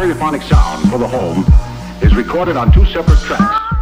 stereophonic sound for the home is recorded on two separate tracks.